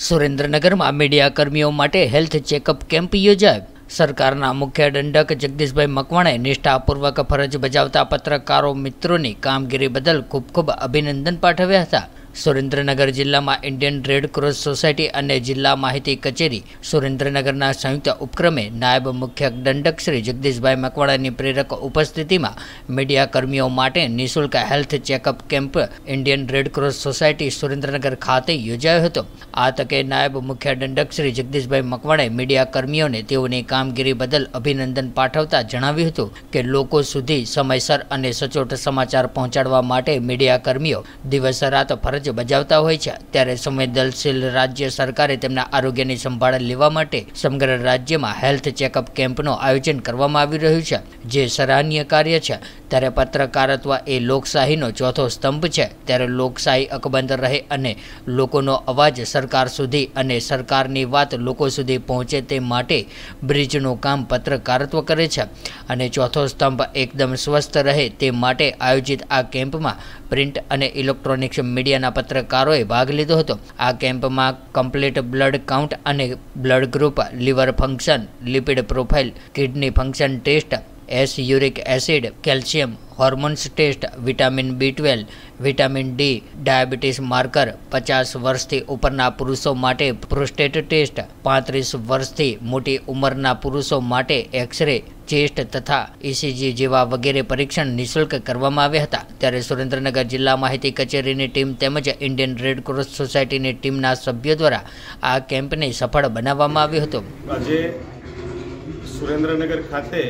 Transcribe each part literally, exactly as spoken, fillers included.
સુરેન્દ્રનગરમાં મીડિયાકર્મીઓ માટે health checkup camp યોજાયો। સરકારના મુખ્ય દંડક જગદીશભાઈ મકવાણે નિષ્ઠાપૂર્વક ફરજ બજાવતા પત્રકારો મિત્રોની કામગીરી બદલ ખૂબ ખૂબ અભિનંદન પાઠવ્યા હતા। સુરેન્દ્રનગર જિલ્લામાં ઇન્ડિયન રેડ ક્રોસ સોસાયટી અને જિલ્લા માહિતી કચેરી સુરેન્દ્રનગરના સંયુક્ત ઉપક્રમે નાયબ મુખ્ય દંડક શ્રી જગદીશભાઈ મકવાણાની પ્રેરક ઉપસ્થિતિમાં મીડિયાકર્મીઓ માટે નિઃશુલ્ક health checkup camp Indian Red Cross Society Surendranagar ખાતે યોજાયો હતો। આ તકે નાયબ મુખ્ય દંડક શ્રી જગદીશભાઈ મકવાણે મીડિયાકર્મીઓને તેઓની કામગીરી બદલ અભિનંદન પાઠવતા જણાવ્યું હતું કે લોકો સુધી સમયસર અને સચોટ સમાચાર પહોંચાડવા માટે મીડિયાકર્મીઓ દિવસ રાત ફરજ બજાવતા હોય છે, ત્યારે સંવેદનશીલ રાજ્ય સરકારે તેમના આરોગ્યની સંભાળ લેવા માટે સમગ્ર રાજ્યમાં હેલ્થ ચેકઅપ કેમ્પનું આયોજન કરવામાં આવી રહ્યું છે, જે સરાહનીય કાર્ય છે। ત્યારે પત્રકારત્વ એ લોકશાહીનો ચોથો સ્તંભ છે, ત્યારે લોકશાહી અકબંધ રહે અને લોકોનો અવાજ સરકાર સુધી અને સરકારની વાત લોકો સુધી પહોંચે તે માટે બ્રિજનું કામ પત્રકારત્વ કરે છે અને ચોથો સ્તંભ એકદમ સ્વસ્થ રહે તે માટે આયોજિત આ કેમ્પમાં પ્રિન્ટ અને ઇલેક્ટ્રોનિક્સ મીડિયાના પત્રકારોએ ભાગ લીધો હતો। આ કેમ્પમાં કમ્પ્લીટ બ્લડ કાઉન્ટ અને blood group, liver function, lipid profile, kidney function test, S uric acid, calcium, hormones test, vitamin B twelve, vitamin D, diabetes marker, પચાસ વર્ષથી ઉપરના પુરુષો માટે પ્રોસ્ટેટ ટેસ્ટ, પાંત્રીસ વર્ષથી મોટી ઉંમરના પુરુષો માટે એક્સરે, ચેસ્ટ તથા ઈસીજી જેવા વગેરે પરીક્ષણ નિઃશુલ્ક કરવામાં આવ્યા હતા। ત્યારે સુરેન્દ્રનગર જિલ્લા માહિતી કચેરીની ટીમ તેમજ ઇન્ડિયન રેડ ક્રોસ સોસાયટીની ટીમના સભ્યો દ્વારા આ કેમ્પને સફળ બનાવવામાં આવ્યો હતો। આજે સુરેન્દ્રનગર ખાતે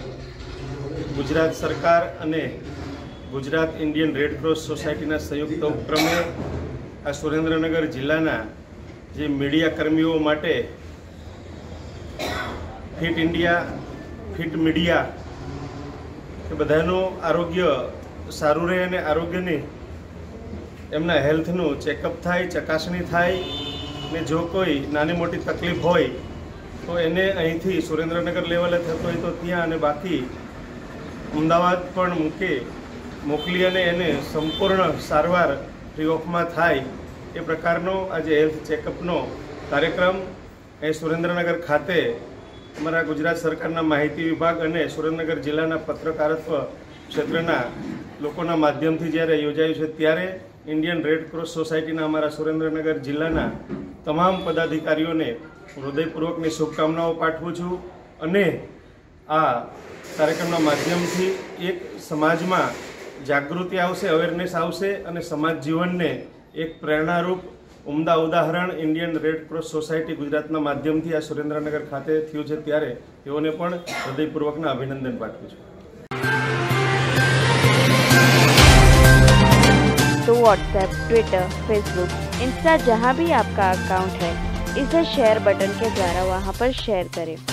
ગુજરાત સરકાર અને ગુજરાત ઇન્ડિયન રેડ ક્રોસ સોસાયટીના સંયુક્ત ઉપક્રમે આ સુરેન્દ્રનગર જિલ્લાના જે મીડિયા કર્મીઓ માટે ફિટ ઇન્ડિયા, ફિટ મીડિયા કે બધાનું આરોગ્ય સારું રહે અને આરોગ્યની એમના હેલ્થનું ચેકઅપ થાય, ચકાસણી થાય ને જો કોઈ નાની મોટી તકલીફ હોય તો એને અહીંથી સુરેન્દ્રનગર લેવલે થતો હોય તો ત્યાં અને બાકી અમદાવાદ પણ મૂકે મોકલી અને એને સંપૂર્ણ સારવાર ફ્રી ઓફમાં થાય એ પ્રકારનો આજે હેલ્થ ચેકઅપનો કાર્યક્રમ અહીં સુરેન્દ્રનગર ખાતે અમારા ગુજરાત સરકારના માહિતી વિભાગ અને સુરેન્દ્રનગર જિલ્લાના પત્રકારત્વ ક્ષેત્રના લોકોના માધ્યમથી જ્યારે યોજાયું છે, ત્યારે ઇન્ડિયન રેડ ક્રોસ સોસાયટીના અમારા સુરેન્દ્રનગર જિલ્લાના તમામ પદાધિકારીઓને હૃદયપૂર્વકની શુભકામનાઓ પાઠવું છું અને આ કાર્યક્રમના માધ્યમથી એક સમાજમાં જાગૃતિ આવશે, અવેરનેસ આવશે અને સમાજ જીવનને એક પ્રેરણારૂપ ઉમદા ઉદાહરણ ઇન્ડિયન રેડ ક્રોસ સોસાયટી ગુજરાતના માધ્યમથી આ સુરેન્દ્રનગર ખાતે થયું છે, ત્યારે તેઓને પણ હૃદયપૂર્વકના અભિનંદન પાઠવું છું। तो व्हाट्सएप, ट्विटर, फेसबुक, इंस्टा जहाँ भी आपका अकाउंट है, इसे शेयर बटन के द्वारा वहाँ पर शेयर करें।